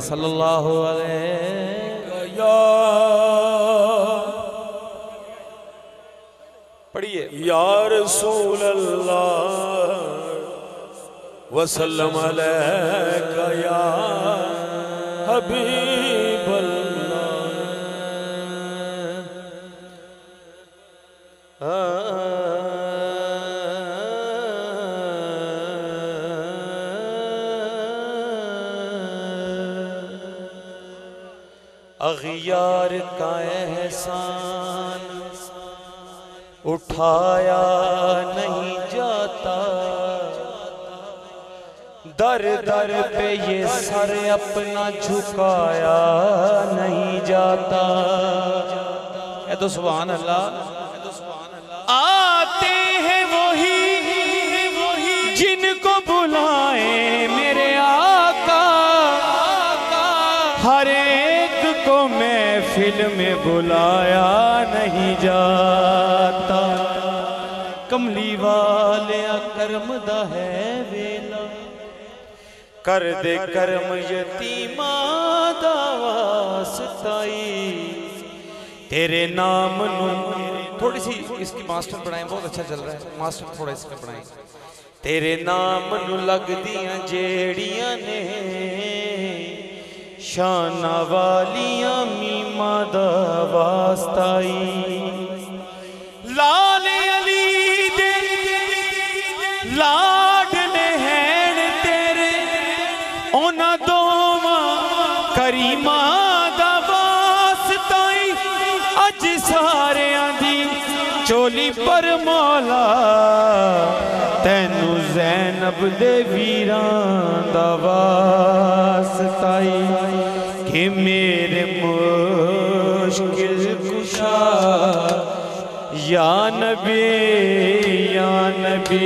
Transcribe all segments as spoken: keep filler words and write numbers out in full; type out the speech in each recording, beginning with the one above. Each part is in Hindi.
सल्लल्लाहु अलैहि पढ़िए। या रसूल अल्लाह वसल्लम अलैका या हबीब अग़ियार का एहसान उठाया नहीं जाता, दर दर पे ये सर अपना झुकाया नहीं जाता। है तो सुभान अल्लाह। आते हैं वही जिनको बुलाए मेरे आका, हर एक को महफिल में बुलाया नहीं जाता। कमली वाले करम दा है वेला, कर दे करम यतीमा दा वास्ताई, तेरे नाम नू। थोड़ी सी इसकी मास्टर पढ़ाएं, बहुत अच्छा चल रहा है मास्टर, थोड़ा इसका पढ़ाएं। तेरे नाम नू लग दियां जेड़ियां ने शाना वालियां मीमा दा वास्ताई, लाल अली दे लाडले हैन तेरे, उन्हां दोवां करीमा दा वास्ताई। अज सारियां दी चोली पर मौला, तैनू ज़ैनब दे वीरां दा वास्ताई। कि मेरे मुश्किल कुशा या नबी या नबी,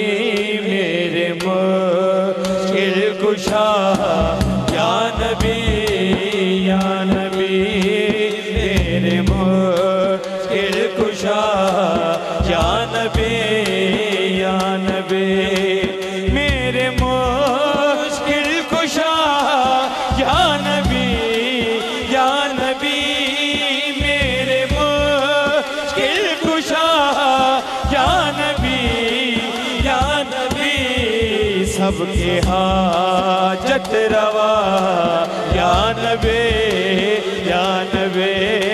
मेरे मुश्किल कुशा या नबी या नबी, मेरे मुश्किल कुशा या नबी या नबी, मेरे मुश्किल कुशा या नबी या नबी, मेरे मुश्किल कुशा या नबी या नबी। सबके हाजत रवा या नबी या नबी,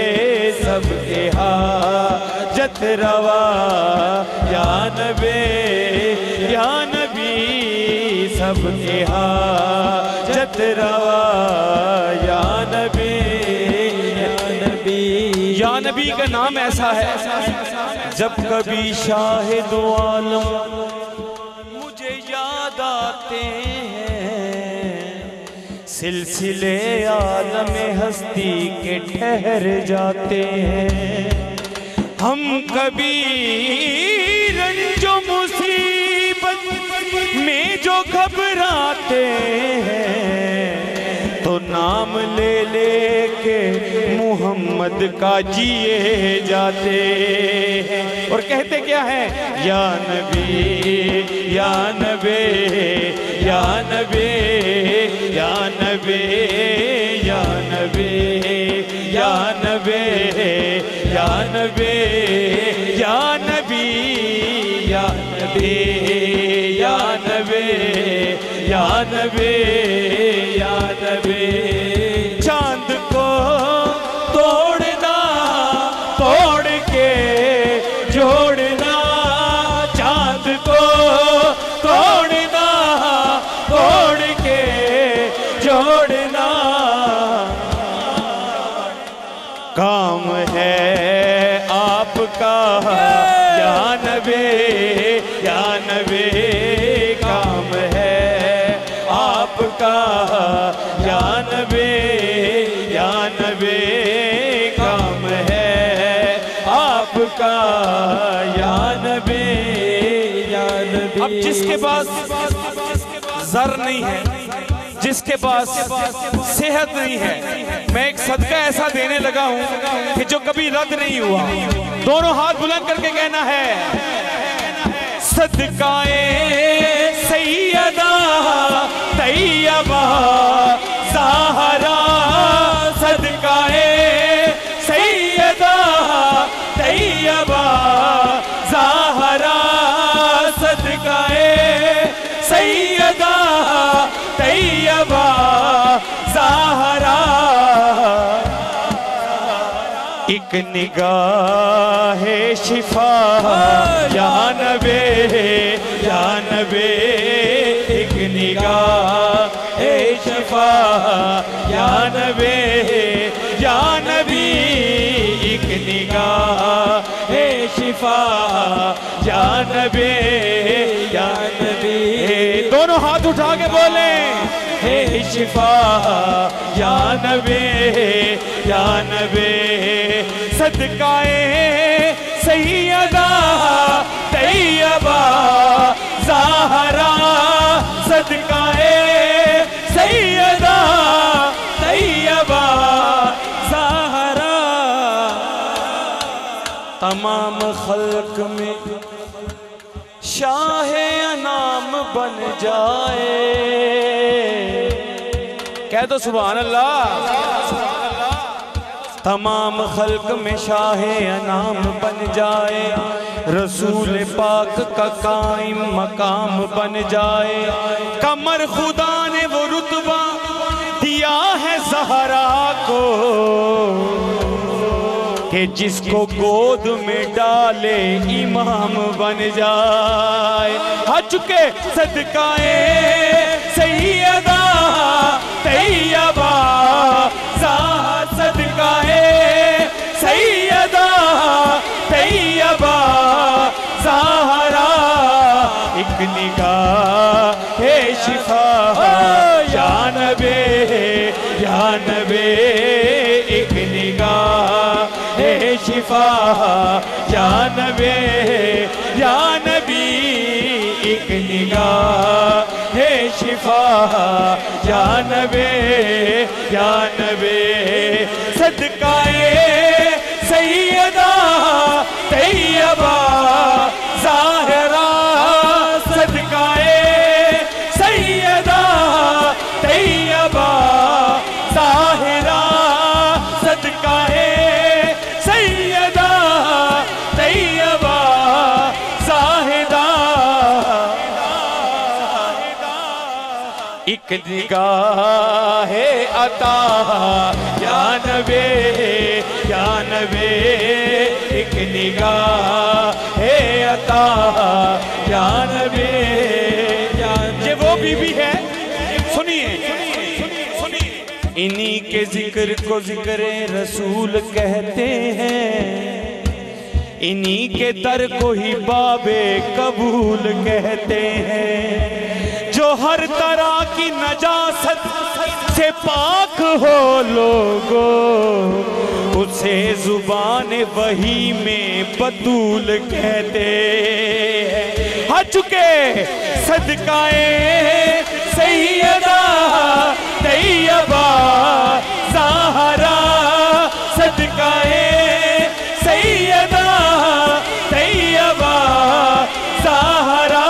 सबके हाजत रवा या नबी या नबी, सबके हाजत रवा या नबी या नबी। या नबी का नाम ऐसा है, जब कभी शाहिद आलम मुझे याद आते हैं, सिलसिले आलम हस्ती के ठहर जाते हैं। हम कभी रंजो मुसीबत में जो घबराते हैं, तो नाम ले लेके मोहम्मद का जिए जाते हैं। और कहते क्या है? या नबी या नबी या नबी या नबी या नबी या नबी या नबी या नबी या नबी या नबी या नबी या नबी। चांद को तोड़ना तोड़ के जोड़ना, चांद को तोड़ना तोड़ के जोड़ना, काम है आपका या नबी या नबी, काम है आपका या नबी या नबी, काम है आपका या नबी या नबी। अब जिसके पास ज़र नहीं है, जिसके पास सेहत नहीं है, मैं एक सदका ऐसा देने लगा हूं कि जो कभी रद्द नहीं हुआ। दोनों हाथ बुलंद करके कहना है, सदकाए सैयदा तैयबा ज़हरा एक निगाह शिफा या नबी या नबी, एक निगाह शिफा या नबी या नबी, एक निगाह शिफा या नबी या नबी। दोनों हाथ उठा के बोले हे शिफा या नबी या नबी, सदकाए सैयदा तैयबा ज़हरा, सदकाए सैयदा तैयबा ज़हरा। तमाम खल्क में शाहे अनाम बन जाए, कह दो सुभान अल्लाह। तमाम खल्क में शाहे अनाम बन जाए, रसूल पाक का कायम मकाम बन जाए। कमर खुदा ने वो रुतबा दिया है ज़हरा को, कि जिसको गोद में डाले इमाम बन जाए। आ चुके सदकाए सैयदा तैयबा ज़हरा, सदकाए सैयदा तैयबा ज़हरा, एक निगाह है शिफा या नबी या नबी, एक निगाह है शिफा या नबी या नबी, एक निगाह है शिफा या नबी या नबी। सदकाए सैयदा तैयबा ज़हरा, सदकाए सैयदा तैयबा ज़हरा, सदकाए सैयदा तैयबा ज़ाहिदा। एक निगाह है अता या नबी या नबी, एक निगाह है अता या नबी या नबी। ये वो बीबी है, सुनिए सुनिए, इन्हीं के जिक्र को जिक्र रसूल कहते हैं, इन्हीं के दर को ही बाबे कबूल कहते हैं। जो हर तरह की नजासत से पाक हो लोगो, उसे जुबान वही में बतूल कहते हैं। आ चुके सदकाए सैयदा तैयबा ज़हरा, सदकाए सैयदा तैयबा ज़हरा,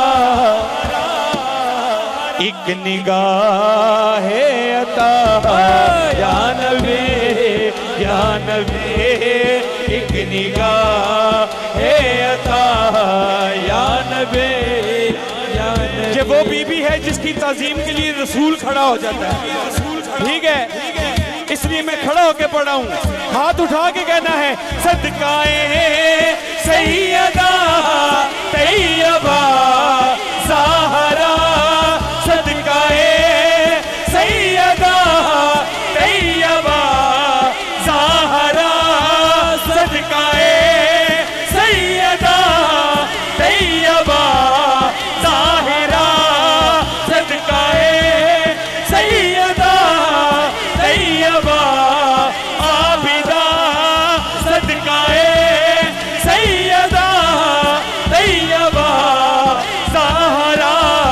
एक निगाह है अता या नबी या नबी, एक निगाह है अता या नबी या नबी। ये वो बीबी है जिसकी ताज़ीम के लिए रसूल खड़ा हो जाता है, ठीक है, इसलिए मैं खड़ा होके पढ़ा हूँ। हाथ उठा के कहना है सदकाए सैयदा तैयबा ज़हरा, सदकाए सैयदा तैयबा ज़हरा, सदकाए सैयदा तैयबा ज़ाहिरा, सदकाए सैयदा तैयबा आबिदा, सदकाए सैयदा तैयबा ज़हरा।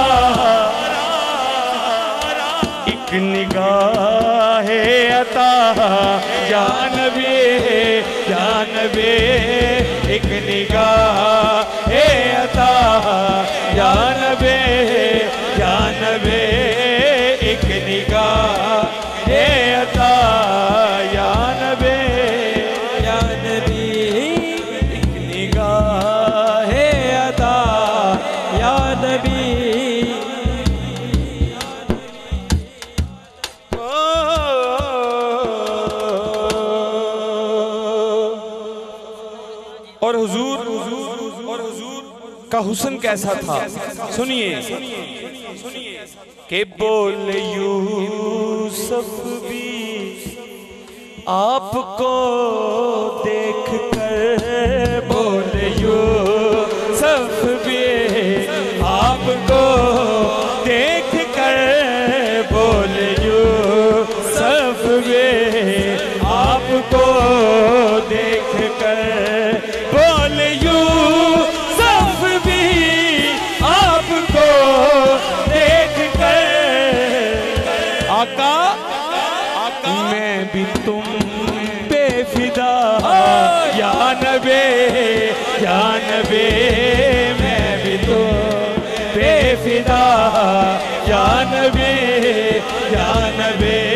एक निगाह अता या नबी या नबी, एक निगाह अता या नबी या नबी, एक निगाह अता या नबी या नबी, एक निगाह अता या नबी। हुजूर और हुजूर का हुस्न कैसा था। सुनिए कि बोले यूसुफ भी आपको देख कर, बोले यूसुफ भी आपको देख कर, बोले यूसुफ भी आपको देख कर, बोले यूसुफ भी आपको देख कर, आका मैं भी तुम पे फिदा, या नबी या नबी मैं भी तुम पे फिदा, या नबी या नबी